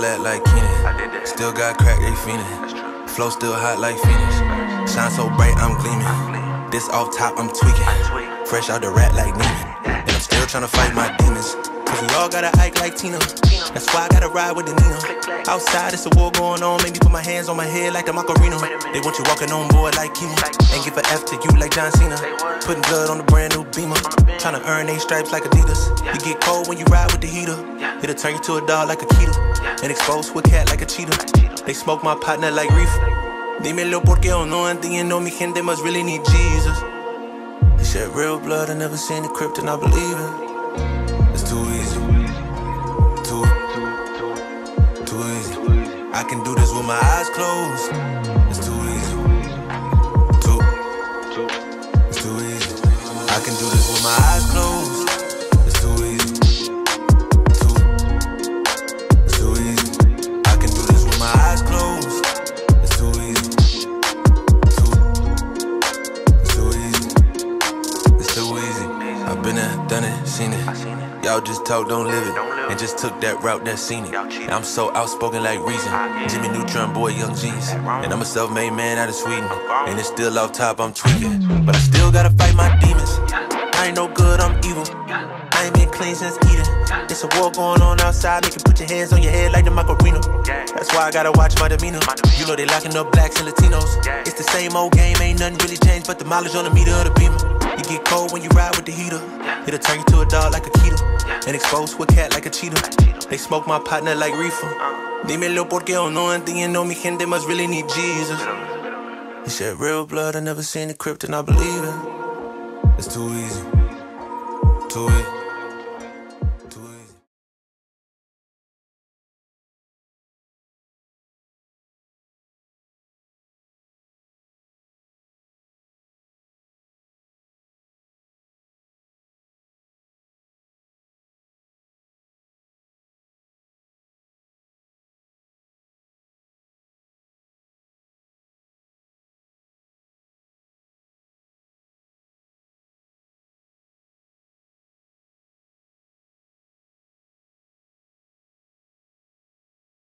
flat like Keenan. Still got crack, they fiendin'. Flow still hot like Phoenix. Shine so bright, I'm gleaming. This off top, I'm tweaking. Fresh out the rat like Neiman. And I'm still tryna fight my demons. Cause we all gotta act like Tina. That's why I gotta ride with the Nina. Outside, it's a war going on. Make me put my hands on my head like the Macarena. They want you walking on board like Kima. And give a F to you like John Cena. Putting blood on the brand new Beamer. Tryna earn they stripes like Adidas. You get cold when you ride with the heater. It'll turn you to a dog like a Keto. And expose to a cat like a cheetah. They smoke my partner like reefer. Dímelo porque o no entiendo. Mi gente must really need Jesus. They shed real blood. I never seen the crypt and I believe it. It's too easy. Too easy. I can do this with my eyes closed. It's too easy. It's too easy. I can do this with my eyes closed. It's too easy. It's too easy. I can do this with my eyes closed. It's too easy. It's too easy. It's too easy. I've been there, done it, seen it. Y'all just talk, don't live it. And just took that route, that seen it. And I'm so outspoken like Reason. Jimmy Neutron, boy, young G's. And I'm a self-made man out of Sweden. And it's still off top, I'm tweaking. But I still gotta fight my demons. I ain't no good, I'm evil. I ain't been clean since Eden. It's a war going on outside, make you put your hands on your head like the Macarena. That's why I gotta watch my demeanor. You know they locking up blacks and Latinos. It's the same old game, ain't nothing really changed but the mileage on the meter of the Beamer. You get cold when you ride with the heater. It'll turn you to a dog like a Keto. And expose to a cat like a cheetah. They smoke my partner like reefer. Dímelo porque o no entiendo. Mi gente must really need Jesus. He shed real blood. I never seen the crypt and I believe it. It's too easy. Too easy.